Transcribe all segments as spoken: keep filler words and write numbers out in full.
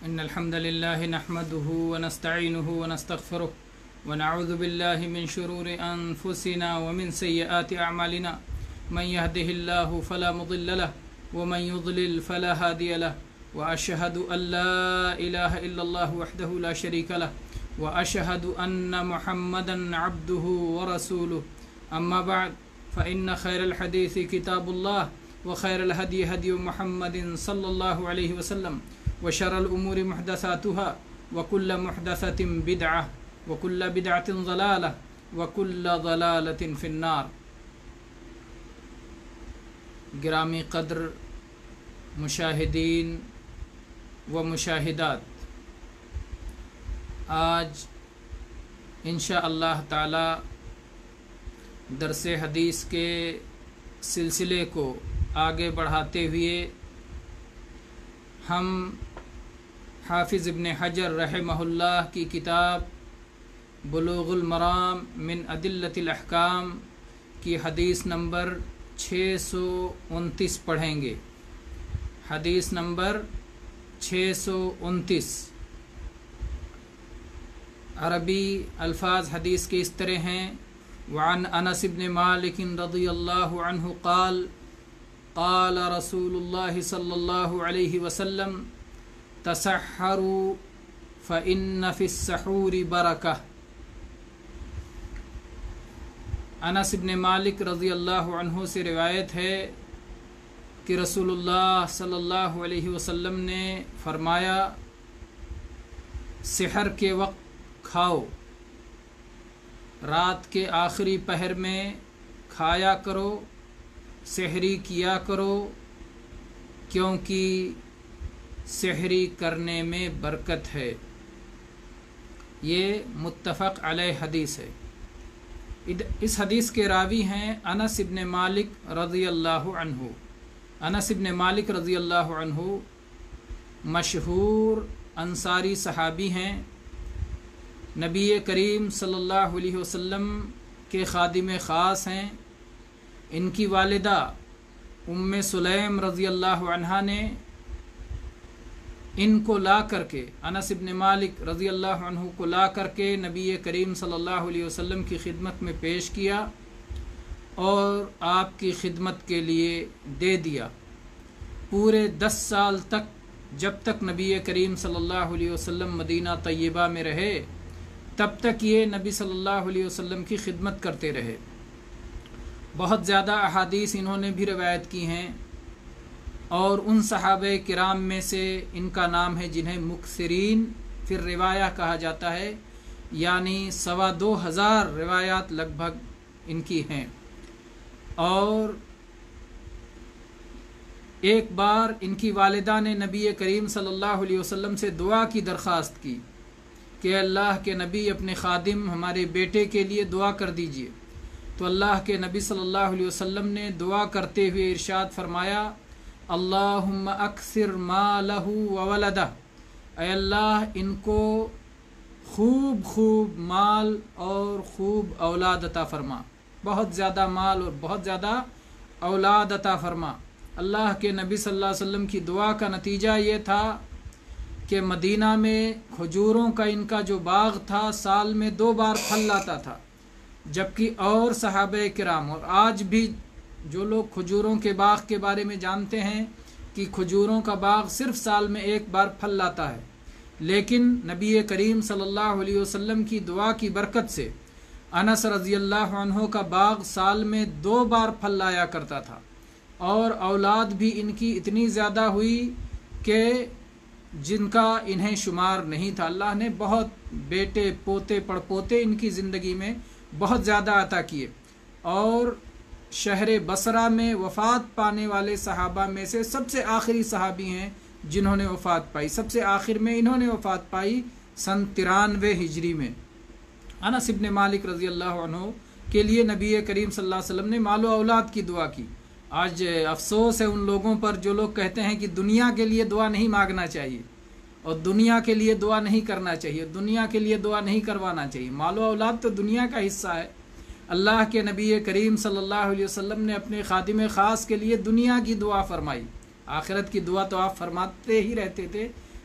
إن الحمد لله نحمده ونستعينه ونستغفره ونعوذ بالله من شرور أنفسنا ومن سيئات أعمالنا من يهده الله فلا مضل له ومن يضلل فلا هادي له وأشهد أن لا إله إلا الله وحده لا شريك له وأشهد أن محمدا عبده ورسوله أما بعد فإن خير الحديث كتاب الله وخير الهدي هدي محمد صلى الله عليه وسلم وشر الأمور محدثاتها وكل محدثة بدعة وكل بدعة ضلالة وكل ضلالة في النار. گرامی قدر مشاہدین و مشاہدات، آج انشاء اللہ تعالی درس حدیث کے سلسلے کو آگے بڑھاتے ہوئے ہم حافظ ابن حجر رحمہ اللہ کی کتاب بلوغ المرام من ادلۃ الاحکام کی حدیث نمبر چھ سو انتیس پڑھیں گے. حدیث نمبر چھ سو انتیس. عربی الفاظ حدیث کے اس طرح ہیں: وعن انس بن مالک رضی اللہ عنہ قال قال رسول اللہ صلی اللہ علیہ وسلم تسحروا فإن في السحور برکہ. انس بن مالک رضی اللہ عنہ سے روایت ہے کہ رسول اللہ صلی اللہ علیہ وسلم نے فرمایا، سحر کے وقت کھاؤ، رات کے آخری پہر میں کھایا کرو، سحری کیا کرو، کیونکہ سحری کرنے میں برکت ہے. یہ متفق علیہ حدیث ہے. اس حدیث کے راوی ہیں انس ابن مالک رضی اللہ عنہ. انس ابن مالک رضی اللہ عنہ مشہور انصاری صحابی ہیں. نبی کریم صلی اللہ علیہ وسلم کے خادم خاص ہیں. ان کی والدہ ام سلیم رضی اللہ عنہا نے ان کو لا کر کے، انس ابن مالک رضی اللہ عنہ کو لا کر کے نبی کریم صلی اللہ علیہ وسلم کی خدمت میں پیش کیا اور آپ کی خدمت کے لیے دے دیا. پورے دس سال تک، جب تک نبی کریم صلی اللہ علیہ وسلم مدینہ طیبہ میں رہے، تب تک یہ نبی صلی اللہ علیہ وسلم کی خدمت کرتے رہے. بہت زیادہ احادیث انہوں نے بھی روایت کی ہیں، اور ان صحابہ کرام میں سے ان کا نام ہے جنہیں مکثرین فی الروایہ کہا جاتا ہے، یعنی سوا دو ہزار روایات لگ بھگ ان کی ہیں. اور ایک بار ان کی والدہ نے نبی کریم صلی اللہ علیہ وسلم سے دعا کی درخواست کی کہ اللہ کے نبی، اپنے خادم ہمارے بیٹے کے لیے دعا کر دیجئے. تو اللہ کے نبی صلی اللہ علیہ وسلم نے دعا کرتے ہوئے ارشاد فرمایا، اللہم اکثر مالہ وولدہ، اے اللہ ان کو خوب خوب مال اور خوب اولاد عطا فرما، بہت زیادہ مال اور بہت زیادہ اولاد عطا فرما. اللہ کے نبی صلی اللہ علیہ وسلم کی دعا کا نتیجہ یہ تھا کہ مدینہ میں کھجوروں کا ان کا جو باغ تھا سال میں دو بار پھل لاتا تھا، جبکہ اور صحابہ کرام اور آج بھی جو لوگ کھجوروں کے باغ کے بارے میں جانتے ہیں کہ کھجوروں کا باغ صرف سال میں ایک بار پھل لاتا ہے، لیکن نبی کریم صلی اللہ علیہ وسلم کی دعا کی برکت سے انس رضی اللہ عنہ کا باغ سال میں دو بار پھل لایا کرتا تھا، اور اولاد بھی ان کی اتنی زیادہ ہوئی کہ جن کا انہیں شمار نہیں تھا. اللہ نے بہت بیٹے پوتے پڑ پوتے ان کی زندگی میں بہت زیادہ عطا کیے. اور شہر بصرہ میں وفات پانے والے صحابہ میں سے سب سے آخری صحابی ہیں جنہوں نے وفات پائی. سب سے آخر میں انہوں نے وفات پائی سن ترانوے ہجری میں. انس ابن مالک رضی اللہ عنہ کے لیے نبی کریم صلی اللہ علیہ وسلم نے مال و اولاد کی دعا کی. آج افسوس ہے ان لوگوں پر جو لوگ کہتے ہیں کہ دنیا کے لیے دعا نہیں مانگنا چاہیے اور دنیا کے لیے دعا نہیں کرنا چاہیے، دنیا کے لیے دعا نہیں کروانا چاہیے. مال و اولاد تو دنیا کا حصہ ہے. اللہ کے نبی کریم صلی اللہ علیہ وسلم نے اپنے خادم خاص کے لیے دنیا کی دعا فرمائی. آخرت کی دعا تو آپ فرماتے ہی رہتے تھے،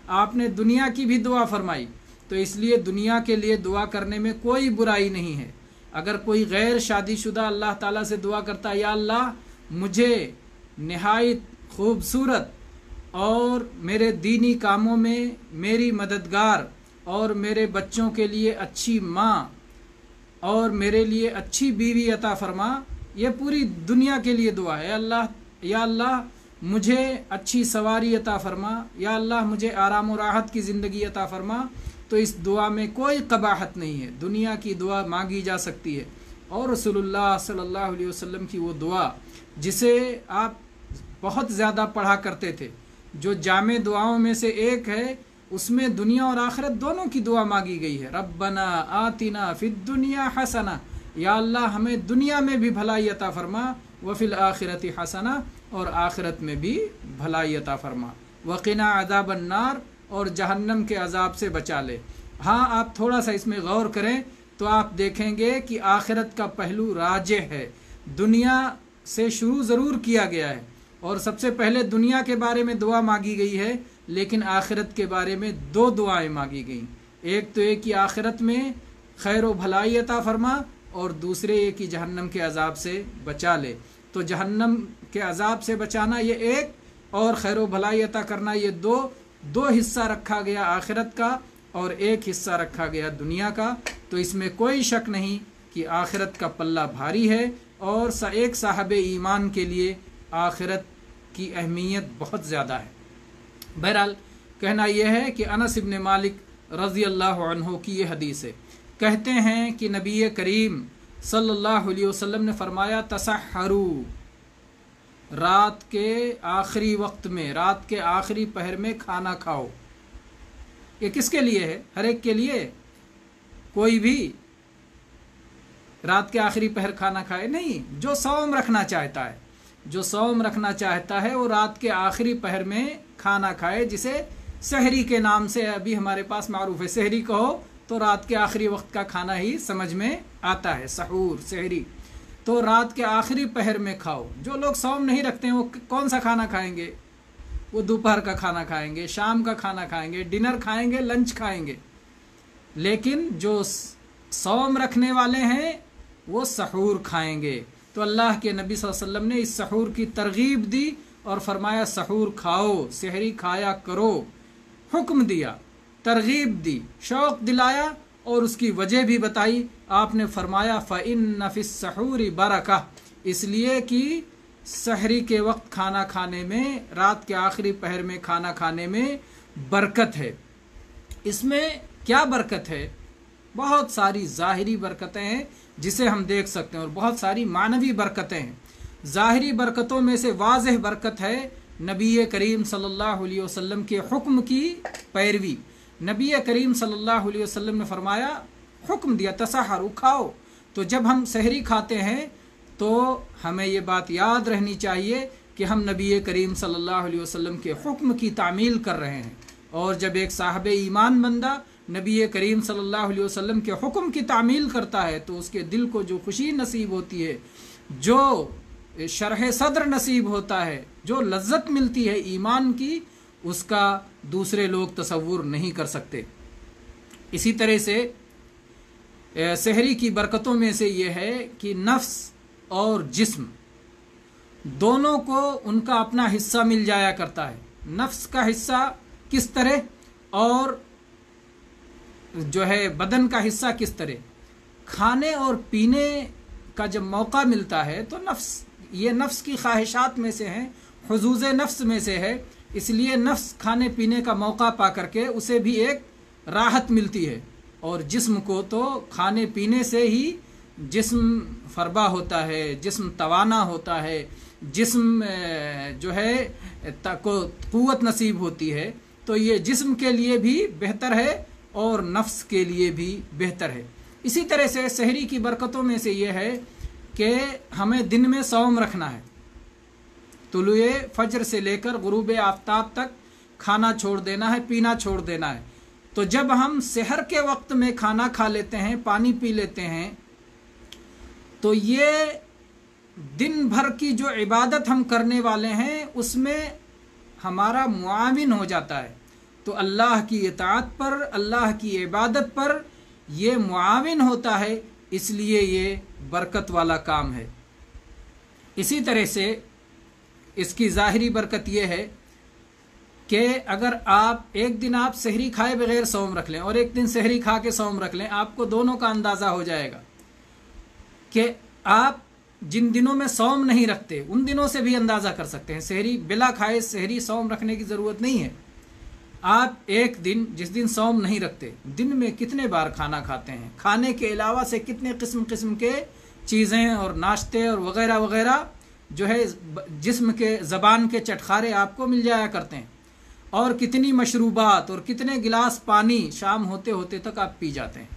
आपने दुनिया की भी दुआ फरमाई। तो इसलिए दुनिया के लिए दुआ करने में कोई बुराई नहीं है। अगर कोई गैर शादीशुदा अल्लाह ताला से दुआ करता है, या अल्लाह मुझे निहायत खूबसूरत और मेरे दीनी कामों में मेरी मददगार और मेरे बच्चों के लिए अच्छी माँ और मेरे लिए अच्छी बीवी अता फरमा, ये पूरी दुनिया के लिए दुआ है। अल्लाह या अल्लाह मुझे अच्छी सवारी अता फरमा, या अल्लाह मुझे आराम और राहत की ज़िंदगी अता फरमा। तो इस दुआ में कोई कबाहत नहीं है, दुनिया की दुआ मांगी जा सकती है। और रसूलुल्लाह सल्लल्लाहु अलैहि वसल्लम की वो दुआ जिसे आप बहुत ज़्यादा पढ़ा करते थे, जो जामे दुआओं में से एक है, उसमें दुनिया और आखिरत दोनों की दुआ मांगी गई है। रब्बना आतिना फिद दुनिया हसना, या अल्लाह हमें दुनिया में भी भलाई अता फरमा, व फिल आखिरति हसना, और आखिरत में भी भलाई अता फरमा, वक़िना अज़ाबन नार, और जहन्नम के अजाब से बचा ले। हाँ, आप थोड़ा सा इसमें गौर करें तो आप देखेंगे कि आखिरत का पहलू राजिह है। दुनिया से शुरू ज़रूर किया गया है और सबसे पहले दुनिया के बारे में दुआ मांगी गई है, लेकिन आखिरत के बारे में दो दुआएं मांगी गई। एक तो ये कि आखिरत में खैर व भलाई अता फरमा, और दूसरे ये कि जहन्नम के अजाब से बचा ले। तो जहन्नम के अजाब से बचाना ये एक, और खैर व भलाई अता करना ये दो दो हिस्सा रखा गया आखिरत का और एक हिस्सा रखा गया दुनिया का। तो इसमें कोई शक नहीं कि आखिरत का पल्ला भारी है और एक साहब ईमान के लिए आखिरत की अहमियत बहुत ज़्यादा है। बहरहाल कहना यह है कि अनस इब्न मालिक रज़ी अल्लाह अन्हु की ये हदीस है, कहते हैं कि नबी करीम सल्लल्लाहु अलैहि वसल्लम ने फरमाया, तसहरू, रात के आखिरी वक्त में, रात के आखिरी पहर में खाना खाओ। ये किसके लिए है? हर एक के लिए। कोई भी रात के आखिरी पहर खाना खाए नहीं। जो सौम रखना चाहता है, जो सौम रखना चाहता है वो रात के आखिरी पहर में खाना खाए, जिसे सहरी के नाम से अभी हमारे पास मारूफ है। सहरी कहो तो रात के आखिरी वक्त का खाना ही समझ में आता है, सहूर, सहरी। तो रात के आखिरी पहर में खाओ। जो लोग सौम नहीं रखते हैं वो कौन सा खाना खाएंगे? वो दोपहर का खाना खाएंगे, शाम का खाना खाएंगे, डिनर खाएंगे, लंच खाएंगे। लेकिन जो सौम रखने वाले हैं वो सहूर खाएंगे। तो अल्लाह के नबी सल्लल्लाहु अलैहि वसल्लम ने इस सहूर की तरगीब दी और फरमाया सहूर खाओ, सहरी खाया करो, हुक्म दिया, तरगीब दी, शौक दिलाया और उसकी वजह भी बताई। आपने फरमाया फ़इन्न फ़िस सहूरी बरका, इसलिए कि सहरी के वक्त खाना खाने में, रात के आखिरी पहर में खाना खाने में बरकत है। इसमें क्या बरकत है? बहुत सारी ज़ाहिरी बरकतें हैं जिसे हम देख सकते हैं और बहुत सारी मानवी बरकतें हैं। ज़ाहिरी बरकतों में से वाज़ेह बरकत है नबी करीम सल्लल्लाहु अलैहि वसल्लम के हुक्म की पैरवी। नबी करीम सल्लल्लाहु अलैहि वसल्लम ने फरमाया, हुक्म दिया, तसहरू, खाओ। तो जब हम सहरी खाते हैं तो हमें ये बात याद रहनी चाहिए कि हम नबी करीम सल्लल्लाहु अलैहि वसल्लम के हुक्म की तामील कर रहे हैं। और जब एक साहब ईमान बंदा नबी करीम सल्लल्लाहु अलैहि वसल्लम के हुक्म की तामील करता है तो उसके दिल को जो खुशी नसीब होती है, जो शरह सद्र नसीब होता है, जो लज्जत मिलती है ईमान की, उसका दूसरे लोग तसव्वुर नहीं कर सकते। इसी तरह से सहरी की बरकतों में से ये है कि नफ्स और जिस्म दोनों को उनका अपना हिस्सा मिल जाया करता है। नफ्स का हिस्सा किस तरह और जो है बदन का हिस्सा किस तरह। खाने और पीने का जब मौका मिलता है तो नफ्स, ये नफ्स की ख्वाहिशात में से है, हुजूज नफ्स में से है, इसलिए नफ्स खाने पीने का मौका पा करके उसे भी एक राहत मिलती है। और जिस्म को तो खाने पीने से ही जिस्म फरबा होता है, जिस्म तवाना होता है, जिस्म जो है को कुव्वत नसीब होती है। तो ये जिस्म के लिए भी बेहतर है और नफ्स के लिए भी बेहतर है। इसी तरह से सहरी की बरकतों में से ये है कि हमें दिन में सौम रखना है। तुलुए फजर से लेकर गुरूब आफ्ताब तक खाना छोड़ देना है, पीना छोड़ देना है। तो जब हम सहर के वक्त में खाना खा लेते हैं, पानी पी लेते हैं, तो ये दिन भर की जो इबादत हम करने वाले हैं उसमें हमारा मुआविन हो जाता है। تو اللہ کی اطاعت پر، اللہ کی عبادت پر یہ معاون ہوتا ہے، اس لیے یہ برکت والا کام ہے۔ اسی طرح سے اس کی ظاہری برکت یہ ہے کہ اگر آپ ایک دن آپ سحری کھائے بغیر صوم رکھ لیں اور ایک دن سحری کھا کے صوم رکھ لیں، آپ کو دونوں کا اندازہ ہو جائے گا کہ آپ جن دنوں میں صوم نہیں رکھتے ان دنوں سے بھی اندازہ کر سکتے ہیں۔ سحری بلا کھائے سحری صوم رکھنے کی ضرورت نہیں ہے۔ آپ ایک دن جس دن صوم نہیں رکھتے، دن میں کتنے بار کھانا کھاتے ہیں، کھانے کے علاوہ سے کتنے قسم قسم کے چیزیں اور ناشتے اور وغیرہ وغیرہ جو ہے جسم کے زبان کے چٹخارے آپ کو مل جایا کرتے ہیں، اور کتنی مشروبات اور کتنے گلاس پانی شام ہوتے ہوتے تک آپ پی جاتے ہیں۔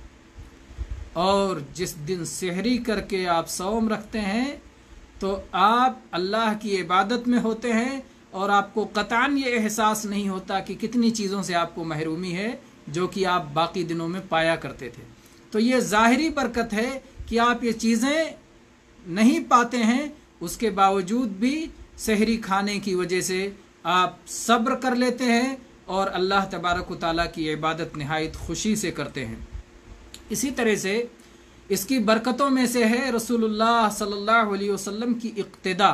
اور جس دن سحری کر کے آپ صوم رکھتے ہیں تو آپ اللہ کی عبادت میں ہوتے ہیں اور آپ کو قطعاً یہ احساس نہیں ہوتا کہ کتنی چیزوں سے آپ کو محرومی ہے جو کہ آپ باقی دنوں میں پایا کرتے تھے۔ تو یہ ظاہری برکت ہے کہ آپ یہ چیزیں نہیں پاتے ہیں، اس کے باوجود بھی سحری کھانے کی وجہ سے آپ صبر کر لیتے ہیں اور اللہ تبارک و تعالیٰ کی عبادت نہایت خوشی سے کرتے ہیں۔ اسی طرح سے اس کی برکتوں میں سے ہے رسول اللہ صلی اللہ علیہ وسلم کی اقتدا۔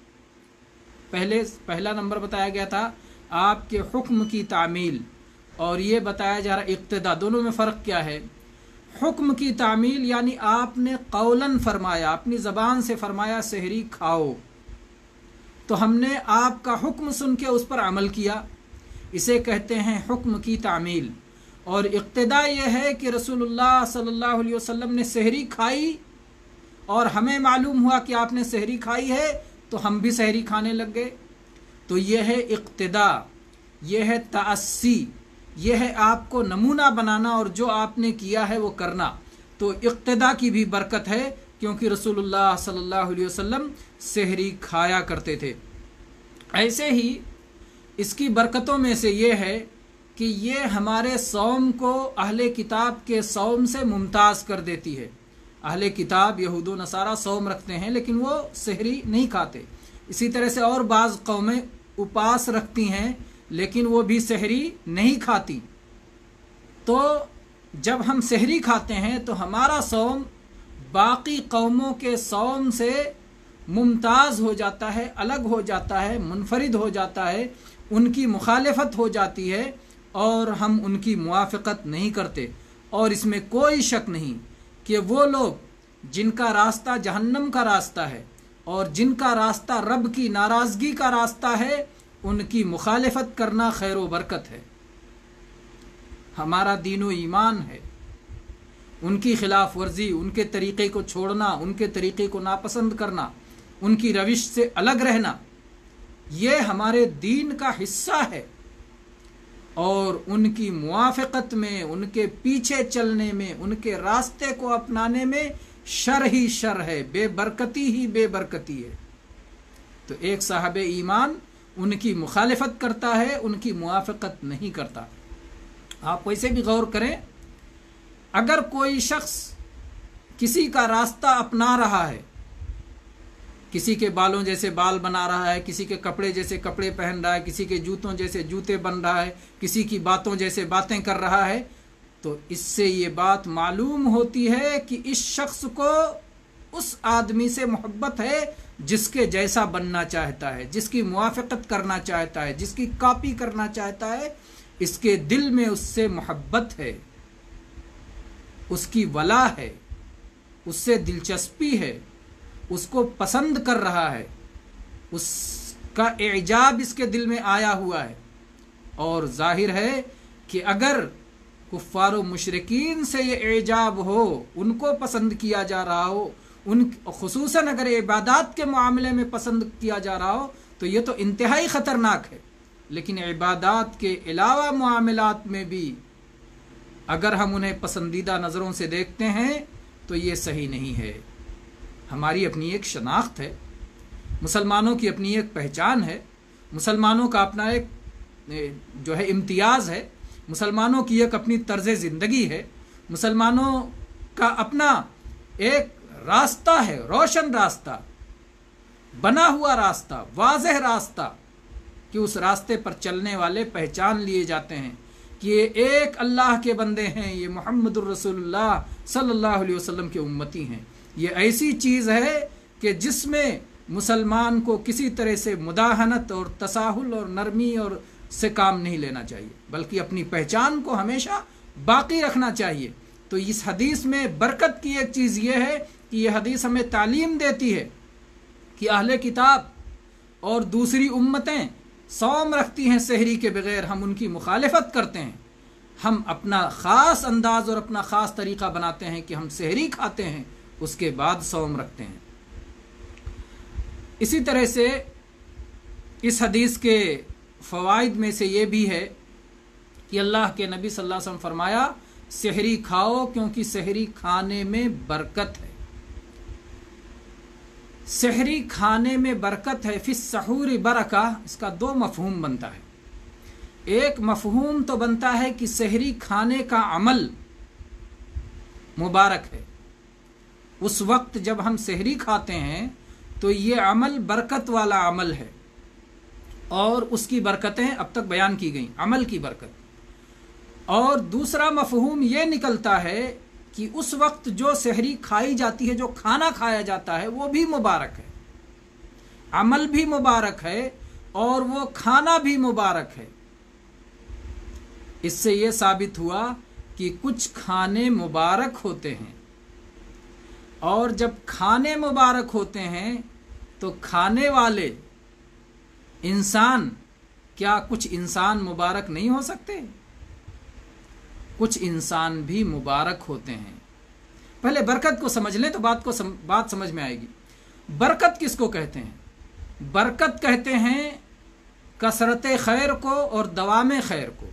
پہلے پہلا نمبر بتایا گیا تھا آپ کے حکم کی تعمیل، اور یہ بتایا جا رہا اقتدا۔ دونوں میں فرق کیا ہے؟ حکم کی تعمیل یعنی آپ نے قولاً فرمایا، اپنی زبان سے فرمایا سحری کھاؤ، تو ہم نے آپ کا حکم سن کے اس پر عمل کیا، اسے کہتے ہیں حکم کی تعمیل۔ اور اقتدا یہ ہے کہ رسول اللہ صلی اللہ علیہ وسلم نے سحری کھائی اور ہمیں معلوم ہوا کہ آپ نے سحری کھائی ہے تو ہم بھی سحری کھانے لگ گئے، تو یہ ہے اقتدا، یہ ہے تأسی، یہ ہے آپ کو نمونہ بنانا اور جو آپ نے کیا ہے وہ کرنا۔ تو اقتدا کی بھی برکت ہے کیونکہ رسول اللہ صلی اللہ علیہ وسلم سحری کھایا کرتے تھے۔ ایسے ہی اس کی برکتوں میں سے یہ ہے کہ یہ ہمارے صوم کو اہل کتاب کے صوم سے ممتاز کر دیتی ہے۔ اہل کتاب یہود و نصارہ صوم رکھتے ہیں لیکن وہ سحری نہیں کھاتے، اسی طرح سے اور بعض قومیں اپاس رکھتی ہیں لیکن وہ بھی سحری نہیں کھاتی۔ تو جب ہم سحری کھاتے ہیں تو ہمارا صوم باقی قوموں کے صوم سے ممتاز ہو جاتا ہے، الگ ہو جاتا ہے، منفرد ہو جاتا ہے، ان کی مخالفت ہو جاتی ہے اور ہم ان کی موافقت نہیں کرتے۔ اور اس میں کوئی شک نہیں کہ وہ لوگ جن کا راستہ جہنم کا راستہ ہے اور جن کا راستہ رب کی ناراضگی کا راستہ ہے، ان کی مخالفت کرنا خیر و برکت ہے۔ ہمارا دین و ایمان ہے، ان کی خلاف ورزی، ان کے طریقے کو چھوڑنا، ان کے طریقے کو ناپسند کرنا، ان کی روش سے الگ رہنا، یہ ہمارے دین کا حصہ ہے۔ اور ان کی موافقت میں، ان کے پیچھے چلنے میں، ان کے راستے کو اپنانے میں شر ہی شر ہے، بے برکتی ہی بے برکتی ہے۔ تو ایک صاحب ایمان ان کی مخالفت کرتا ہے، ان کی موافقت نہیں کرتا۔ آپ ویسے بھی غور کریں، اگر کوئی شخص کسی کا راستہ اپنا رہا ہے، کسی کے بالوں جیسے بال بنا رہا ہے، کسی کے کپڑے جیسے کپڑے پہن رہا ہے، کسی کے جوتوں جیسے جوتے بن رہا ہے، کسی کی باتوں جیسے باتیں کر رہا ہے، تو اس سے یہ بات معلوم ہوتی ہے کہ اس شخص کو اس آدمی سے محبت ہے جس کے جیسا بننا چاہتا ہے، جس کی موافقت کرنا چاہتا ہے، جس کی کاپی کرنا چاہتا ہے۔ اس کے دل میں اس سے محبت ہے، اس کی ولا ہے، اس سے دلچسپی ہے، اس کو پسند کر رہا ہے، اس کا اعجاب اس کے دل میں آیا ہوا ہے۔ اور ظاہر ہے کہ اگر کفار و مشرکین سے یہ اعجاب ہو، ان کو پسند کیا جا رہا ہو، ان خصوصاً اگر عبادات کے معاملے میں پسند کیا جا رہا ہو تو یہ تو انتہائی خطرناک ہے۔ لیکن عبادات کے علاوہ معاملات میں بھی اگر ہم انہیں پسندیدہ نظروں سے دیکھتے ہیں تو یہ صحیح نہیں ہے۔ ہماری اپنی ایک شناخت ہے، مسلمانوں کی اپنی ایک پہچان ہے، مسلمانوں کا اپنا ایک جو ہے امتیاز ہے، مسلمانوں کی ایک اپنی طرز زندگی ہے، مسلمانوں کا اپنا ایک راستہ ہے، روشن راستہ، بنا ہوا راستہ، واضح راستہ، کہ कि उस रास्ते पर चलने वाले पहचान लिए जाते हैं कि ये एक अल्लाह के बंदे हैं, ये मुहम्मदुर रसूलुल्लाह सल्लल्लाहु अलैहि वसल्लम के उम्मती हैं। ये ऐसी चीज़ है कि जिसमें मुसलमान को किसी तरह से मुदाहनत और तसाहुल और नरमी और से काम नहीं लेना चाहिए, बल्कि अपनी पहचान को हमेशा बाकी रखना चाहिए। तो इस हदीस में बरकत की एक चीज़ ये है कि यह हदीस हमें तालीम देती है कि अहले किताब और दूसरी उम्मतें सौम रखती हैं सहरी के बगैर, हम उनकी मुखालिफत करते हैं। हम अपना ख़ास अंदाज़ और अपना ख़ास तरीक़ा बनाते हैं कि हम सहरी खाते हैं, उसके बाद सौम रखते हैं। इसी तरह से इस हदीस के फ़वाइद में से ये भी है कि अल्लाह के नबी सल्लल्लाहु अलैहि वसल्लम फरमाया, सहरी खाओ क्योंकि सहरी खाने में बरकत है। सहरी खाने में बरकत है। फिस सहूरी बरका, इसका दो मफहूम बनता है। एक मफहूम तो बनता है कि सहरी खाने का अमल मुबारक है। उस वक्त जब हम सहरी खाते हैं तो ये अमल बरकत वाला अमल है और उसकी बरकतें अब तक बयान की गई, अमल की बरकत। और दूसरा मफहूम ये निकलता है कि उस वक्त जो सहरी खाई जाती है, जो खाना खाया जाता है, वो भी मुबारक है, अमल भी मुबारक है और वो खाना भी मुबारक है। इससे ये साबित हुआ कि कुछ खाने मुबारक होते हैं और जब खाने मुबारक होते हैं तो खाने वाले इंसान, क्या कुछ इंसान मुबारक नहीं हो सकते? कुछ इंसान भी मुबारक होते हैं। पहले बरकत को समझ लें तो बात को सम, बात समझ में आएगी। बरकत किसको कहते हैं? बरकत कहते हैं कसरत खैर को और दवाम खैर को।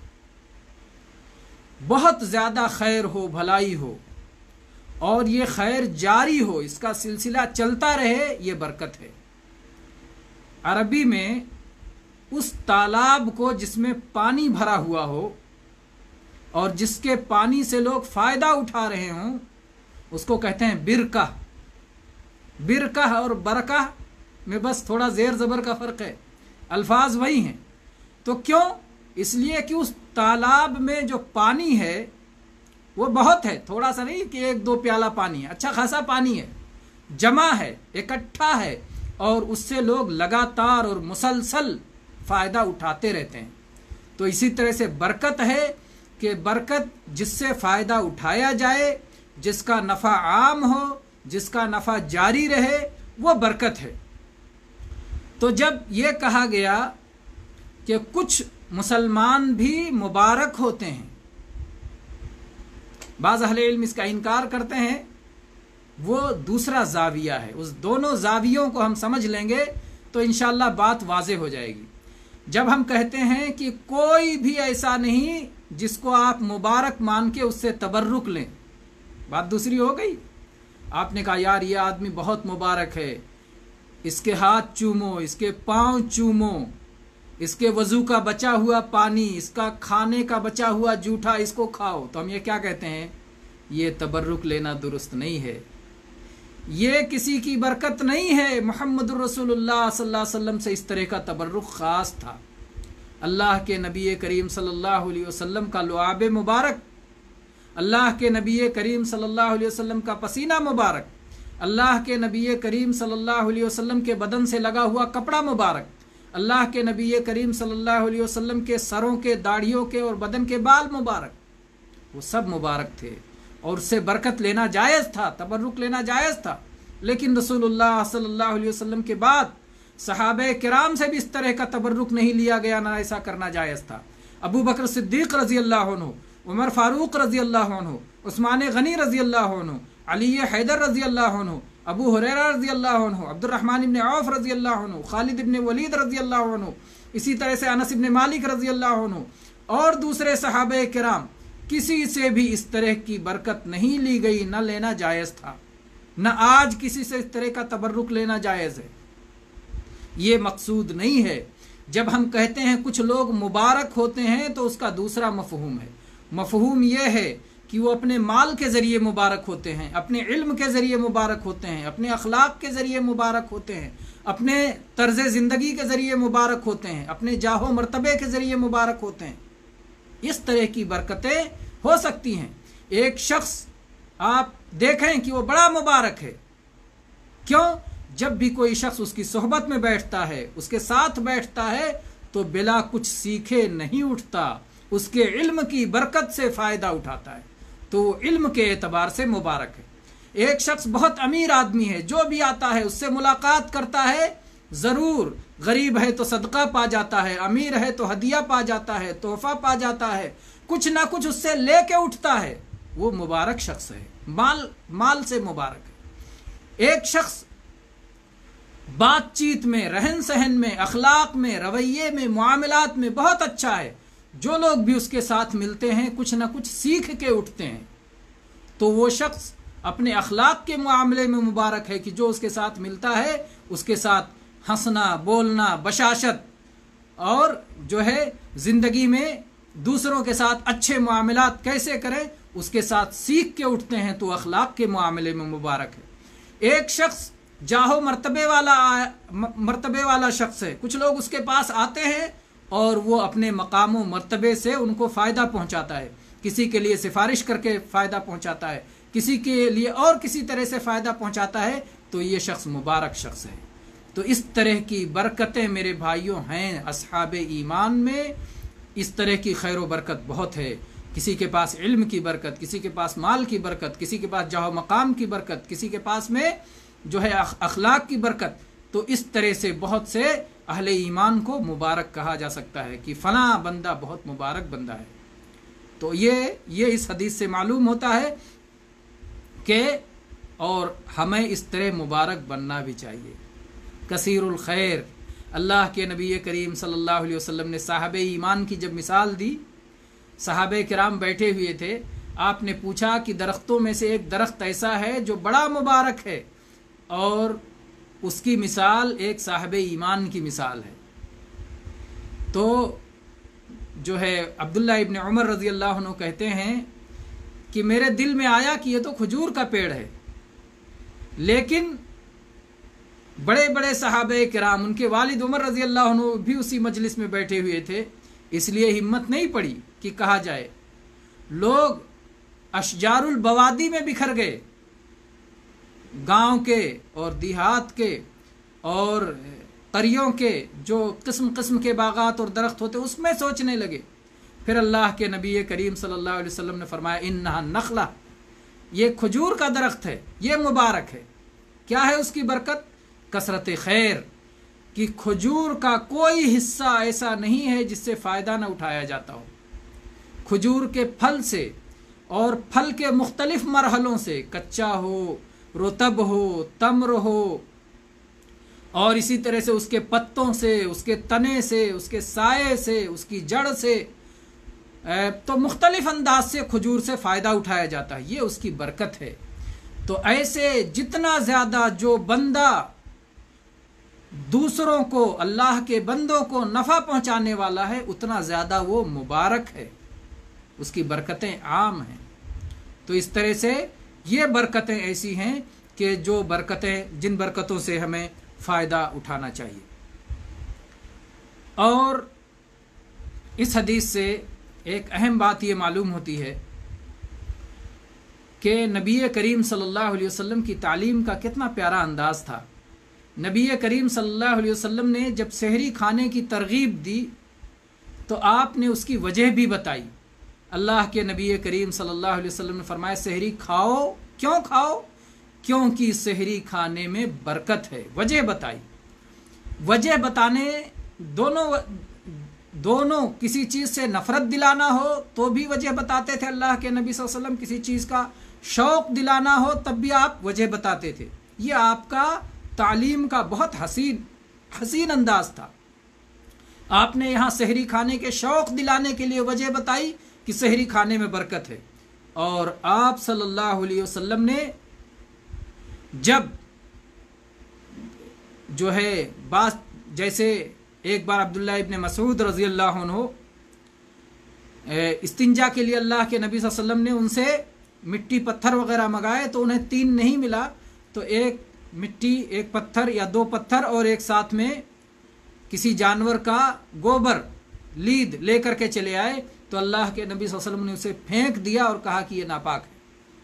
बहुत ज़्यादा खैर हो, भलाई हो और ये खैर जारी हो, इसका सिलसिला चलता रहे, ये बरकत है। अरबी में उस तालाब को जिसमें पानी भरा हुआ हो और जिसके पानी से लोग फ़ायदा उठा रहे हों, उसको कहते हैं बिरका। बिरका और बरका में बस थोड़ा ज़ेर ज़बर का फ़र्क है, अल्फाज वही हैं। तो क्यों? इसलिए कि उस तालाब में जो पानी है वो बहुत है, थोड़ा सा नहीं कि एक दो प्याला पानी है, अच्छा खासा पानी है, जमा है, इकट्ठा है और उससे लोग लगातार और मुसलसल फ़ायदा उठाते रहते हैं। तो इसी तरह से बरकत है कि बरकत जिससे फ़ायदा उठाया जाए, जिसका नफ़ा आम हो, जिसका नफ़ा जारी रहे, वो बरकत है। तो जब ये कहा गया कि कुछ मुसलमान भी मुबारक होते हैं, बाज़ अहले इल्म इसका इनकार करते हैं, वो दूसरा जाविया है। उस दोनों जावियों को हम समझ लेंगे तो इंशाअल्लाह बात वाज़ेह हो जाएगी। जब हम कहते हैं कि कोई भी ऐसा नहीं जिसको आप मुबारक मान के उससे तबर्रुक लें, बात दूसरी हो गई। आपने कहा यार ये आदमी बहुत मुबारक है, इसके हाथ चूमो, इसके पाँव चूमो, इसके वज़ू का बचा हुआ पानी, इसका खाने का बचा हुआ जूठा इसको खाओ। तो हम ये क्या कहते हैं? ये तबर्रुक लेना दुरुस्त नहीं है, ये किसी की बरकत नहीं है। मुहम्मदुर रसूलुल्लाह सल्लल्लाहु अलैहि वसल्लम से इस तरह का तबर्रुक ख़ास था। अल्लाह के नबी करीम सल्लल्लाहु अलैहि वसल्लम का लुआब मुबारक, अल्लाह के नबी करीम सल्लल्लाहु अलैहि वसल्लम का पसीना मुबारक, अल्लाह के नबी करीम सल्लल्लाहु अलैहि वसल्लम के बदन से लगा हुआ कपड़ा मुबारक, अल्लाह के नबी करीम सल्लल्लाहु अलैहि वसल्लम के सरों के, दाढ़ियों के और बदन के बाल मुबारक, वो सब मुबारक थे और उससे बरकत लेना जायज़ था, तबर्रुक लेना जायज़ था। लेकिन रसूलुल्लाह सल्लल्लाहु अलैहि वसल्लम के बाद सहाबे किराम से भी इस तरह का तबर्रुक नहीं लिया गया, ना ऐसा करना जायज़ था। अबू बकर सिद्दीक़ रज़ी अल्लाह अन्हु, उमर फारूक रज़ी अल्लाह अन्हु, उस्मान गनी रज़ी अल्लाह अन्हु, अली हैदर रज़ी अल्लाह अन्हु, अबू हुरैरा रज़ी अल्लाह अन्हु, अब्दुर्रहमान इब्न औफ रज़ी अल्लाह अन्हु, खालिद इब्न वलीद रज़ी अल्लाह अन्हु, इसी तरह से अनस इब्न मालिक रज़ी अल्लाह अन्हु और दूसरे सहाबे किराम, किसी से भी इस तरह की बरकत नहीं ली गई, न लेना जायज़ था, न आज किसी से इस तरह का तबर्रुक लेना जायज़ है। ये मकसूद नहीं है। जब हम कहते हैं कुछ लोग मुबारक होते हैं तो उसका दूसरा मफहूम है। मफहूम यह है کہ وہ اپنے مال کے ذریعے مبارک ہوتے ہیں، اپنے علم کے ذریعے مبارک ہوتے ہیں، اپنے اخلاق کے ذریعے مبارک ہوتے ہیں، اپنے طرز زندگی کے ذریعے مبارک ہوتے ہیں، اپنے جاہ و مرتبے کے ذریعے مبارک ہوتے ہیں۔ اس طرح کی برکتیں ہو سکتی ہیں۔ ایک شخص آپ دیکھیں کہ وہ بڑا مبارک ہے، کیوں؟ جب بھی کوئی شخص اس کی صحبت میں بیٹھتا ہے، اس کے ساتھ بیٹھتا ہے، تو بلا کچھ سیکھے نہیں اٹھتا، اس کے علم کی برکت سے فائدہ اٹھاتا ہے، تو وہ علم کے اعتبار سے مبارک ہے۔ ایک شخص بہت امیر آدمی ہے، جو بھی آتا ہے اس سے ملاقات کرتا ہے، ضرور غریب ہے تو صدقہ پا جاتا ہے، امیر ہے تو ہدیہ پا جاتا ہے، تحفہ پا جاتا ہے، کچھ نہ کچھ اس سے لے کے اٹھتا ہے، وہ مبارک شخص ہے، مال مال سے مبارک ہے۔ ایک شخص بات چیت میں، رہن سہن میں، اخلاق میں، رویے میں، معاملات میں بہت اچھا ہے، جو لوگ بھی اس کے ساتھ ملتے ہیں کچھ نہ کچھ سیکھ کے اٹھتے ہیں، تو وہ شخص اپنے اخلاق کے معاملے میں مبارک ہے کہ جو اس کے ساتھ ملتا ہے اس کے ساتھ ہنسنا، بولنا، بشاشت، اور جو ہے زندگی میں دوسروں کے ساتھ اچھے معاملات کیسے کریں اس کے ساتھ سیکھ کے اٹھتے ہیں، تو اخلاق کے معاملے میں مبارک ہے۔ ایک شخص جاہو مرتبے والا مرتبے والا شخص ہے، کچھ لوگ اس کے پاس آتے ہیں اور وہ اپنے مقام و مرتبے سے ان کو فائدہ پہنچاتا ہے، کسی کے لیے سفارش کر کے فائدہ پہنچاتا ہے، کسی کے لیے اور کسی طرح سے فائدہ پہنچاتا ہے، تو یہ شخص مبارک شخص ہے۔ تو اس طرح کی برکتیں میرے بھائیوں ہیں اصحاب ایمان میں، اس طرح کی خیر و برکت بہت ہے۔ کسی کے پاس علم کی برکت، کسی کے پاس مال کی برکت، کسی کے پاس جاہ و مقام کی برکت، کسی کے پاس میں جو ہے اخلاق کی برکت، تو اس طرح سے بہت سے اہل ایمان کو مبارک کہا جا سکتا ہے کہ فلاں بندہ بہت مبارک بندہ ہے۔ تو یہ یہ اس حدیث سے معلوم ہوتا ہے کہ اور ہمیں اس طرح مبارک بننا بھی چاہیے۔ کثیر الخیر، اللہ کے نبی کریم صلی اللہ علیہ وسلم نے صاحب ایمان کی جب مثال دی، صحابہ کرام بیٹھے ہوئے تھے، آپ نے پوچھا کہ درختوں میں سے ایک درخت ایسا ہے جو بڑا مبارک ہے اور اس کی مثال ایک صاحب ایمان کی مثال ہے۔ تو جو ہے عبداللہ ابن عمر رضی اللہ عنہ کہتے ہیں کہ میرے دل میں آیا کہ یہ تو کھجور کا پیڑ ہے، لیکن بڑے بڑے صحابہ کرام، ان کے والد عمر رضی اللہ عنہ بھی اسی مجلس میں بیٹھے ہوئے تھے، اس لیے ہمت نہیں پڑی کہ کہا جائے۔ لوگ اشجار البوادی میں بکھر گئے، گاؤں کے اور دیہات کے اور قریوں کے جو قسم قسم کے باغات اور درخت ہوتے اس میں سوچنے لگے۔ پھر اللہ کے نبی کریم صلی اللہ علیہ وسلم نے فرمایا انہا نخلہ، یہ کھجور کا درخت ہے، یہ مبارک ہے۔ کیا ہے اس کی برکت؟ کثرت خیر، کہ کھجور کا کوئی حصہ ایسا نہیں ہے جس سے فائدہ نہ اٹھایا جاتا ہو۔ کھجور کے پھل سے اور پھل کے مختلف مرحلوں سے، کچا ہو، رطب ہو، تمر ہو، اور اسی طرح سے اس کے پتوں سے، اس کے تنے سے، اس کے سائے سے، اس کی جڑ سے، تو مختلف انداز سے کھجور سے فائدہ اٹھایا جاتا ہے، یہ اس کی برکت ہے۔ تو ایسے جتنا زیادہ جو بندہ دوسروں کو، اللہ کے بندوں کو نفع پہنچانے والا ہے، اتنا زیادہ وہ مبارک ہے، اس کی برکتیں عام ہیں۔ تو اس طرح سے یہ برکتیں ایسی ہیں کہ جو برکتیں جن برکتوں سے ہمیں فائدہ اٹھانا چاہیے۔ اور اس حدیث سے ایک اہم بات یہ معلوم ہوتی ہے کہ نبی کریم صلی اللہ علیہ وسلم کی تعلیم کا کتنا پیارا انداز تھا۔ نبی کریم صلی اللہ علیہ وسلم نے جب سحری کھانے کی ترغیب دی تو آپ نے اس کی وجہ بھی بتائی۔ اللہ کے نبی کریم صلی اللہ علیہ وسلم نے فرمایا سحری کھاؤ، کیوں کھاؤ؟ کیونکہ سحری کھانے میں برکت ہے، وجہ بتائی۔ وجہ بتانے دونوں دونوں کسی چیز سے نفرت دلانا ہو تو بھی وجہ بتاتے تھے اللہ کے نبی صلی اللہ علیہ وسلم، کسی چیز کا شوق دلانا ہو تب بھی آپ وجہ بتاتے تھے۔ یہ آپ کا تعلیم کا بہت حسین حسین انداز تھا۔ آپ نے یہاں سحری کھانے کے شوق دلانے کے لیے وجہ بتائی کہ سحری کھانے میں برکت ہے، اور آپ صلی اللہ علیہ وسلم نے جب جو ہے بات، جیسے ایک بار عبداللہ ابن مسعود رضی اللہ عنہ استنجا کے لیے اللہ کے نبی صلی اللہ علیہ وسلم نے ان سے مٹی پتھر وغیرہ منگائے تو انہیں تین نہیں ملا، تو ایک مٹی، ایک پتھر یا دو پتھر اور ایک ساتھ میں کسی جانور کا گوبر لید لے کر کے چلے آئے، تو اللہ کے نبی صلی اللہ علیہ وسلم نے اسے پھینک دیا اور کہا کہ یہ ناپاک ہے،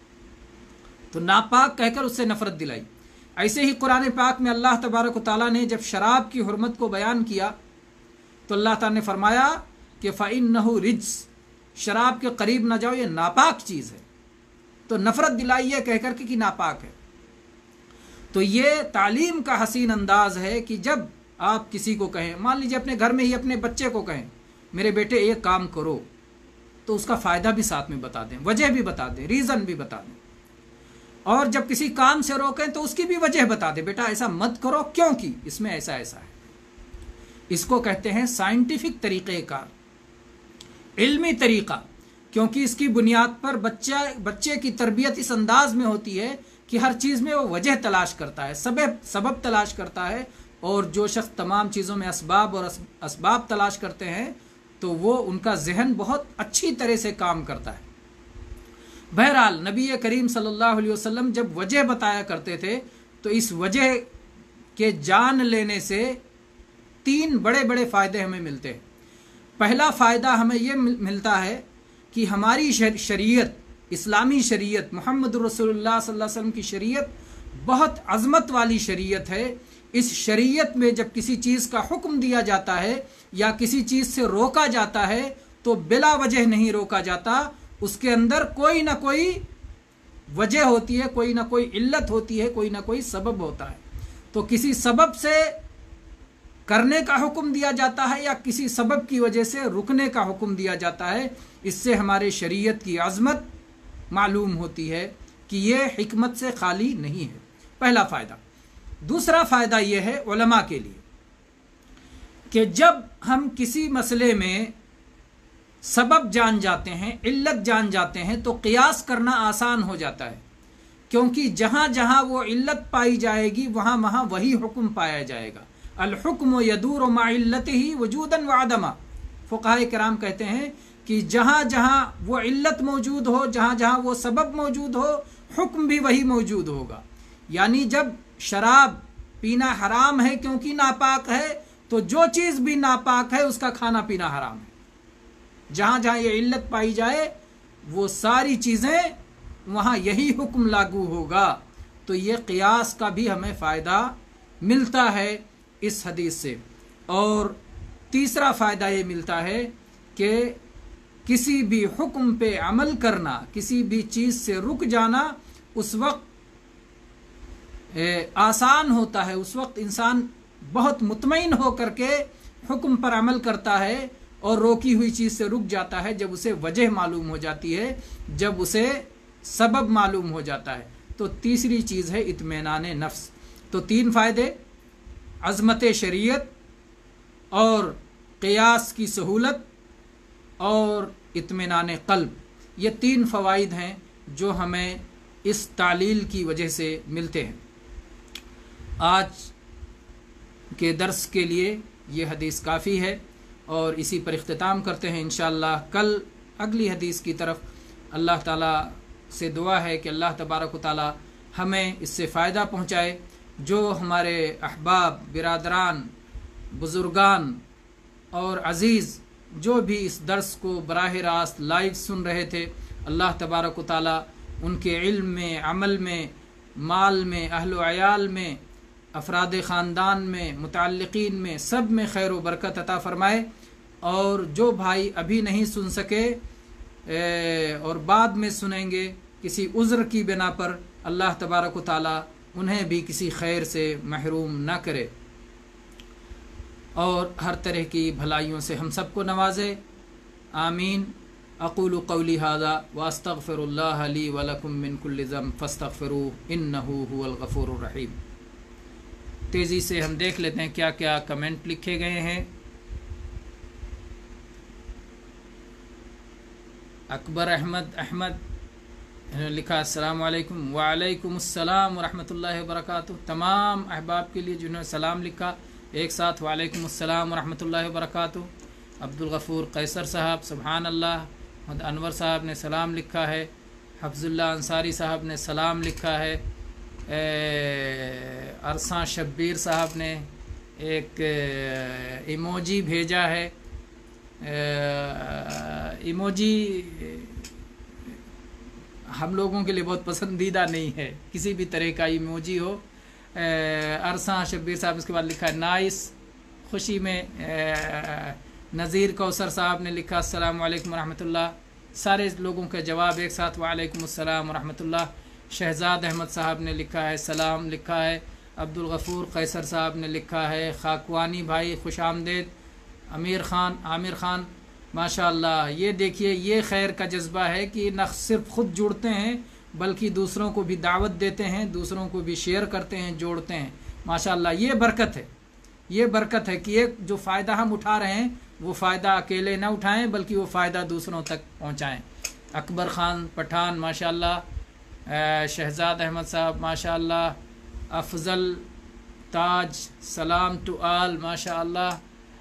تو ناپاک کہہ کر اس سے نفرت دلائی۔ ایسے ہی قرآن پاک میں اللہ تبارک و تعالیٰ نے جب شراب کی حرمت کو بیان کیا تو اللہ تعالیٰ نے فرمایا کہ فَإِنَّهُ رِجْسٌ، شراب کے قریب نہ جاؤ، یہ ناپاک چیز ہے، تو نفرت دلائی ہے کہہ کر کے کہ ناپاک ہے۔ تو یہ تعلیم کا حسین انداز ہے کہ جب آپ کسی کو کہیں، مان لیجیے اپنے گھر میں ہی اپنے بچے کو کہیں میرے بیٹے یہ کام کرو، تو اس کا فائدہ بھی ساتھ میں بتا دیں، وجہ بھی بتا دیں، ریزن بھی بتا دیں، اور جب کسی کام سے روکیں تو اس کی بھی وجہ بتا دیں، بیٹا ایسا مت کرو کیونکہ اس میں ایسا ایسا ہے۔ اس کو کہتے ہیں سائنٹیفک طریقہ کار، علمی طریقہ، کیونکہ اس کی بنیاد پر بچہ بچے کی تربیت اس انداز میں ہوتی ہے کہ ہر چیز میں وہ وجہ تلاش کرتا ہے، سبب سبب تلاش کرتا ہے، اور جو شخص تمام چیزوں میں اسباب اور اسباب تلاش کرتے ہیں تو وہ ان کا ذہن بہت اچھی طرح سے کام کرتا ہے۔ بہرحال نبی کریم صلی اللہ علیہ وسلم جب وجہ بتایا کرتے تھے تو اس وجہ کے جان لینے سے تین بڑے بڑے فائدے ہمیں ملتے ہیں۔ پہلا فائدہ ہمیں یہ ملتا ہے کہ ہماری شریعت، اسلامی شریعت، محمد رسول اللہ صلی اللہ علیہ وسلم کی شریعت بہت عظمت والی شریعت ہے۔ اس شریعت میں جب کسی چیز کا حکم دیا جاتا ہے یا کسی چیز سے روکا جاتا ہے تو بلا وجہ نہیں روکا جاتا، اس کے اندر کوئی نہ کوئی وجہ ہوتی ہے، کوئی نہ کوئی علت ہوتی ہے، کوئی نہ کوئی سبب ہوتا ہے۔ تو کسی سبب سے کرنے کا حکم دیا جاتا ہے یا کسی سبب کی وجہ سے رکنے کا حکم دیا جاتا ہے، اس سے ہمارے شریعت کی عظمت معلوم ہوتی ہے کہ یہ حکمت سے خالی نہیں ہے۔ پہلا فائدہ۔ دوسرا فائدہ یہ ہے علماء کے لیے کہ جب ہم کسی مسئلے میں سبب جان جاتے ہیں، علت جان جاتے ہیں تو قیاس کرنا آسان ہو جاتا ہے، کیونکہ جہاں جہاں وہ علت پائی جائے گی وہاں وہاں وہی حکم پایا جائے گا۔ الحکم یدور مع علتہ وجودا وعدما، فقہاء کرام کہتے ہیں کہ جہاں جہاں وہ علت موجود ہو، جہاں جہاں وہ سبب موجود ہو، حکم بھی وہی موجود ہوگا۔ یعنی جب شراب پینا حرام ہے کیونکہ ناپاک ہے، تو جو چیز بھی ناپاک ہے اس کا کھانا پینا حرام ہے۔ جہاں جہاں یہ علت پائی جائے وہ ساری چیزیں وہاں یہی حکم لاگو ہوگا۔ تو یہ قیاس کا بھی ہمیں فائدہ ملتا ہے اس حدیث سے۔ اور تیسرا فائدہ یہ ملتا ہے کہ کسی بھی حکم پہ عمل کرنا، کسی بھی چیز سے رک جانا اس وقت آسان ہوتا ہے، اس وقت انسان بہت مطمئن ہو کر کے حکم پر عمل کرتا ہے اور روکی ہوئی چیز سے رک جاتا ہے جب اسے وجہ معلوم ہو جاتی ہے، جب اسے سبب معلوم ہو جاتا ہے۔ تو تیسری چیز ہے اطمینان نفس۔ تو تین فائدے، عظمت شریعت اور قیاس کی سہولت اور اطمینان قلب، یہ تین فوائد ہیں جو ہمیں اس تعلیل کی وجہ سے ملتے ہیں۔ آج کے درس کے لیے یہ حدیث کافی ہے اور اسی پر اختتام کرتے ہیں انشاءاللہ۔ کل اگلی حدیث کی طرف اللہ تعالیٰ سے دعا ہے کہ اللہ تبارک و تعالیٰ ہمیں اس سے فائدہ پہنچائے۔ جو ہمارے احباب، برادران، بزرگان اور عزیز جو بھی اس درس کو براہ راست لائیو سن رہے تھے، اللہ تبارک و تعالیٰ ان کے علم میں، عمل میں، مال میں، اہل و عیال میں، افراد خاندان میں، متعلقین میں، سب میں خیر و برکت عطا فرمائے۔ اور جو بھائی ابھی نہیں سن سکے اور بعد میں سنیں گے کسی عذر کی بنا پر، اللہ تبارک و تعالیٰ انہیں بھی کسی خیر سے محروم نہ کرے اور ہر طرح کی بھلائیوں سے ہم سب کو نوازے، آمین۔ اقول قولی ھذا واستغفر اللہ لی ولکم من کل ذنب فاستغفروہ انہ ھو الغفور الرحیم۔ تیزی سے ہم دیکھ لیتے ہیں کیا کیا کمنٹ لکھے گئے ہیں۔ اکبر احمد احمد انہوں نے لکھا السلام علیکم۔ وعلیکم السلام ورحمۃ اللہ وبرکاتہ۔ تمام احباب کے لیے جنہوں نے سلام لکھا ایک ساتھ وعلیکم السلام ورحمۃ اللہ وبرکاتہ۔ عبدالغفور قیصر صاحب سبحان اللہ، محمد انور صاحب نے سلام لکھا ہے، حفظ اللہ انصاری صاحب نے سلام لکھا ہے، ارساں شبیر صاحب نے ایک ایموجی بھیجا ہے۔ ایموجی ہم لوگوں کے لیے بہت پسندیدہ نہیں ہے، کسی بھی طرح کا ایموجی ہو۔ ارساں شبیر صاحب اس کے بعد لکھا ہے نائس، خوشی میں نذیر کوثر صاحب نے لکھا السلام علیکم ورحمۃ اللہ۔ سارے لوگوں کا جواب ایک ساتھ وعلیکم السلام ورحمۃ اللہ۔ شہزاد احمد صاحب نے لکھا ہے سلام لکھا ہے، عبدالغفور قیصر صاحب نے لکھا ہے خاکوانی بھائی خوش آمدید، امیر خان عامر خان ماشاء اللہ۔ یہ دیکھیے یہ خیر کا جذبہ ہے کہ نہ صرف خود جڑتے ہیں بلکہ دوسروں کو بھی دعوت دیتے ہیں، دوسروں کو بھی شیئر کرتے ہیں، جوڑتے ہیں ماشاء اللہ۔ یہ برکت ہے، یہ برکت ہے کہ ایک جو فائدہ ہم اٹھا رہے ہیں وہ فائدہ اکیلے نہ اٹھائیں بلکہ وہ فائدہ دوسروں تک پہنچائیں۔ اکبر خان پٹھان ماشاء اللہ، شہزاد احمد صاحب ماشاء اللہ، افضل تاج سلام ٹو آل ماشاء اللہ،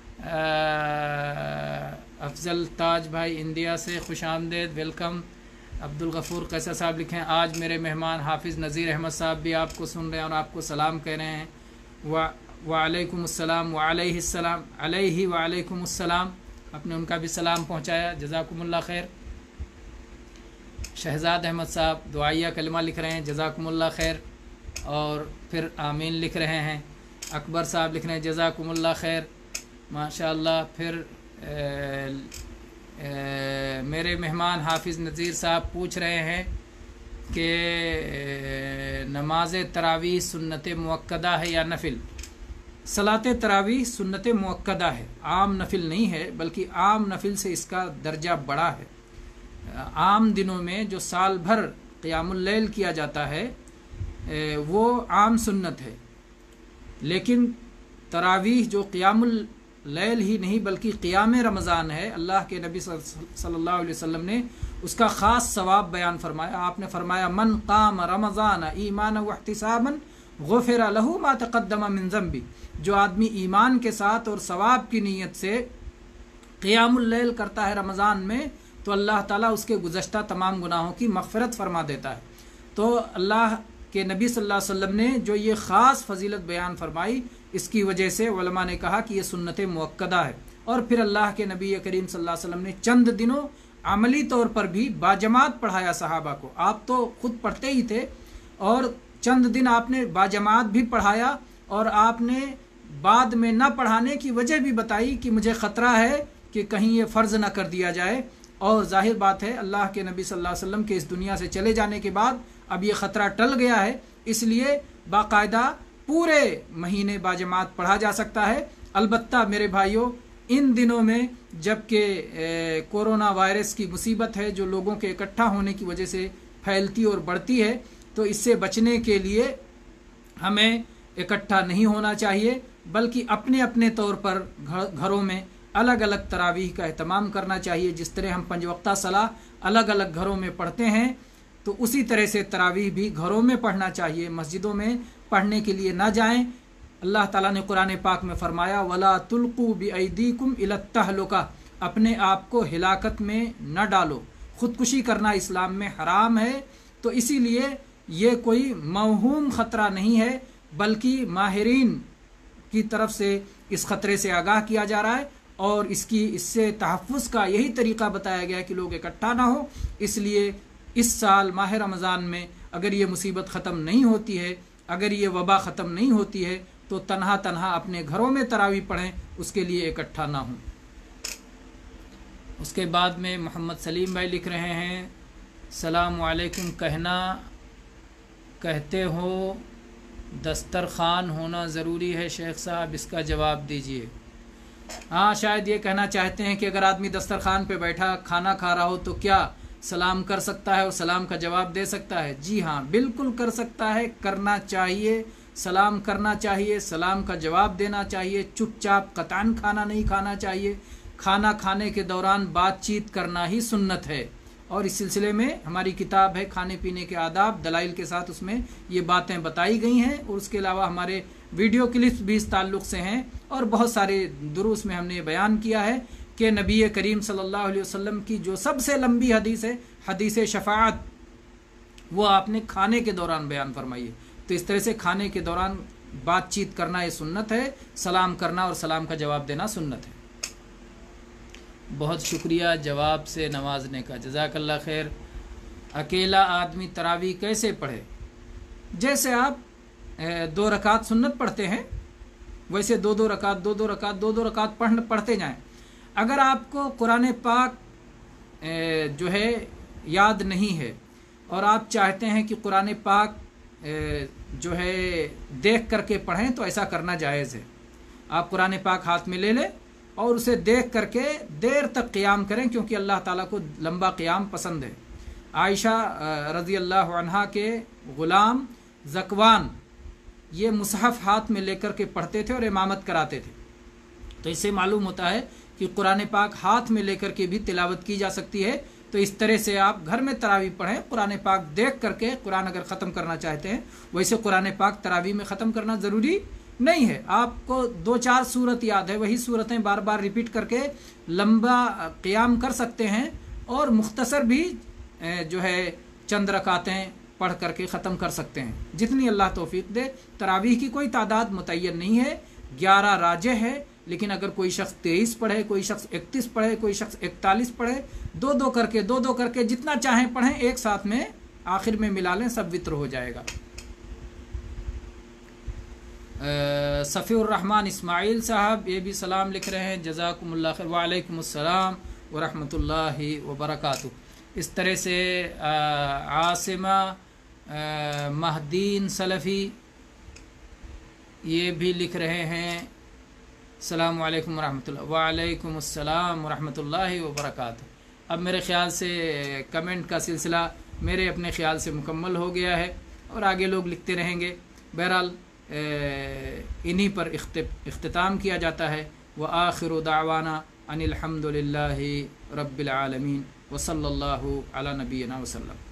افضل تاج بھائی انڈیا سے خوش آمدید ویلکم۔ عبدالغفور قیصر صاحب لکھیں آج میرے مہمان حافظ نذیر احمد صاحب بھی آپ کو سن رہے ہیں اور آپ کو سلام کہہ رہے ہیں۔ وعلیکم السلام وعلیہ السلام علیہ وعلیکم السلام، آپ نے ان کا بھی سلام پہنچایا، جزاکم اللہ خیر۔ شہزاد احمد صاحب دعائیہ کلمہ لکھ رہے ہیں جزاکم اللہ خیر، اور پھر آمین لکھ رہے ہیں۔ اکبر صاحب لکھ رہے ہیں جزاکم اللہ خیر ماشاء اللہ۔ پھر اے اے میرے مہمان حافظ نذیر صاحب پوچھ رہے ہیں کہ نماز تراویح سنت مؤکدہ ہے یا نفل؟ صلاۃ تراویح سنت مؤکدہ ہے، عام نفل نہیں ہے، بلکہ عام نفل سے اس کا درجہ بڑا ہے۔ عام دنوں میں جو سال بھر قیام اللیل کیا جاتا ہے وہ عام سنت ہے، لیکن تراویح جو قیام اللیل ہی نہیں بلکہ قیام رمضان ہے، اللہ کے نبی صلی اللہ علیہ وسلم نے اس کا خاص ثواب بیان فرمایا۔ آپ نے فرمایا من قام رمضان ایمانا واحتسابا غفر له ما تقدم من ذنبی، جو آدمی ایمان کے ساتھ اور ثواب کی نیت سے قیام اللیل کرتا ہے رمضان میں تو اللہ تعالیٰ اس کے گزشتہ تمام گناہوں کی مغفرت فرما دیتا ہے۔ تو اللہ کے نبی صلی اللہ علیہ وسلم نے جو یہ خاص فضیلت بیان فرمائی، اس کی وجہ سے علماء نے کہا کہ یہ سنت مؤکدہ ہے۔ اور پھر اللہ کے نبی کریم صلی اللہ علیہ وسلم نے چند دنوں عملی طور پر بھی باجماعت پڑھایا صحابہ کو۔ آپ تو خود پڑھتے ہی تھے، اور چند دن آپ نے باجماعت بھی پڑھایا، اور آپ نے بعد میں نہ پڑھانے کی وجہ بھی بتائی کہ مجھے خطرہ ہے کہ کہیں یہ فرض نہ کر دیا جائے۔ اور ظاہر بات ہے اللہ کے نبی صلی اللہ علیہ وسلم کے اس دنیا سے چلے جانے کے بعد اب یہ خطرہ ٹل گیا ہے، اس لیے باقاعدہ پورے مہینے باجماعت پڑھا جا سکتا ہے۔ البتہ میرے بھائیوں، ان دنوں میں جب کہ کورونا وائرس کی مصیبت ہے جو لوگوں کے اکٹھا ہونے کی وجہ سے پھیلتی اور بڑھتی ہے، تو اس سے بچنے کے لیے ہمیں اکٹھا نہیں ہونا چاہیے، بلکہ اپنے اپنے طور پر گھروں میں الگ الگ تراویح کا اہتمام کرنا چاہیے۔ جس طرح ہم پنج وقتہ صلاح الگ الگ گھروں میں پڑھتے ہیں تو اسی طرح سے تراویح بھی گھروں میں پڑھنا چاہیے، مسجدوں میں پڑھنے کے لیے نہ جائیں۔ اللہ تعالیٰ نے قرآن پاک میں فرمایا وَلَا تُلْقُوا بِأَيْدِيكُمْ إِلَى التَّهْلُكَةِ، اپنے آپ کو ہلاکت میں نہ ڈالو۔ خودکشی کرنا اسلام میں حرام ہے، تو اسی لیے یہ کوئی موہوم خطرہ نہیں ہے، بلکہ ماہرین کی طرف سے اس خطرے سے آگاہ کیا جا رہا ہے، اور اس کی اس سے تحفظ کا یہی طریقہ بتایا گیا کہ لوگ اکٹھا نہ ہو۔ اس لیے اس سال ماہ رمضان میں اگر یہ مصیبت ختم نہیں ہوتی ہے، اگر یہ وبا ختم نہیں ہوتی ہے، تو تنہا تنہا اپنے گھروں میں تراویح پڑھیں، اس کے لیے اکٹھا نہ ہوں۔ اس کے بعد میں محمد سلیم بھائی لکھ رہے ہیں السلام علیکم، کہنا کہتے ہو دسترخوان ہونا ضروری ہے شیخ صاحب، اس کا جواب دیجیے۔ ہاں، شاید یہ کہنا چاہتے ہیں کہ اگر آدمی دسترخوان پہ بیٹھا کھانا کھا رہا ہو تو کیا سلام کر سکتا ہے اور سلام کا جواب دے سکتا ہے؟ جی ہاں، بالکل کر سکتا ہے، کرنا چاہیے، سلام کرنا چاہیے، سلام کا جواب دینا چاہیے، چپ چاپ قطعاً کھانا نہیں کھانا چاہیے۔ کھانا کھانے کے دوران بات چیت کرنا ہی سنت ہے، اور اس سلسلے میں ہماری کتاب ہے کھانے پینے کے آداب دلائل کے ساتھ، اس میں یہ باتیں بتائی گئی ہیں، اور اس کے علاوہ ہمارے ویڈیو کلپس بھی اس تعلق سے ہیں، اور بہت سارے دروس میں ہم نے بیان کیا ہے کہ نبی کریم صلی اللہ علیہ وسلم کی جو سب سے لمبی حدیث ہے حدیث شفاعت، وہ آپ نے کھانے کے دوران بیان فرمائی ہے۔ تو اس طرح سے کھانے کے دوران بات چیت کرنا یہ سنت ہے، سلام کرنا اور سلام کا جواب دینا سنت ہے۔ بہت شکریہ جواب سے نوازنے کا، جزاک اللہ خیر۔ اکیلا آدمی تراویح کیسے پڑھے؟ جیسے آپ دو رکعت سنت پڑھتے ہیں ویسے دو دو رکعت دو دو رکعت دو دو رکعت پڑھ پڑھتے جائیں۔ اگر آپ کو قرآن پاک جو ہے یاد نہیں ہے اور آپ چاہتے ہیں کہ قرآن پاک جو ہے دیکھ کر کے پڑھیں تو ایسا کرنا جائز ہے۔ آپ قرآن پاک ہاتھ میں لے لیں اور اسے دیکھ کر کے دیر تک قیام کریں، کیونکہ اللہ تعالیٰ کو لمبا قیام پسند ہے۔ عائشہ رضی اللہ عنہا کے غلام زکوان یہ مصحف ہاتھ میں لے کر کے پڑھتے تھے اور امامت کراتے تھے۔ تو اس سے معلوم ہوتا ہے کہ قرآن پاک ہاتھ میں لے کر کے بھی تلاوت کی جا سکتی ہے۔ تو اس طرح سے آپ گھر میں تراویح پڑھیں، قرآن پاک دیکھ کر کے قرآن اگر ختم کرنا چاہتے ہیں، ویسے قرآن پاک تراویح میں ختم کرنا ضروری نہیں ہے۔ آپ کو دو چار صورت یاد ہے، وہی صورتیں بار بار ریپیٹ کر کے لمبا قیام کر سکتے ہیں، اور مختصر بھی جو ہے چند رکعتیں پڑھ کر کے ختم کر سکتے ہیں، جتنی اللہ توفیق دے۔ تراویح کی کوئی تعداد متعین نہیں ہے، گیارہ راجح ہے، لیکن اگر کوئی شخص تیئیس پڑھے، کوئی شخص اکتیس پڑھے، کوئی شخص اکتالیس پڑھے، دو دو کر کے دو دو کر کے جتنا چاہیں پڑھیں، ایک ساتھ میں آخر میں ملا لیں، سب وتر ہو جائے گا۔ صفی الرحمن اسماعیل صاحب یہ بھی سلام لکھ رہے ہیں، جزاکم اللہ خیر۔ وعلیکم السلام ورحمۃ اللہ وبرکاتہ۔ اس طرح سے عاصمہ مہدین سلفی یہ بھی لکھ رہے ہیں، السلام علیکم ورحمۃ اللہ۔ وعلیکم السلام ورحمۃ اللہ وبرکاتہ۔ اب میرے خیال سے کمنٹ کا سلسلہ میرے اپنے خیال سے مکمل ہو گیا ہے، اور آگے لوگ لکھتے رہیں گے۔ بہرحال انہی پر اختتام کیا جاتا ہے۔ وآخر دعوانا ان الحمد للہ رب العالمین وصلی اللہ علی نبینا وسلم۔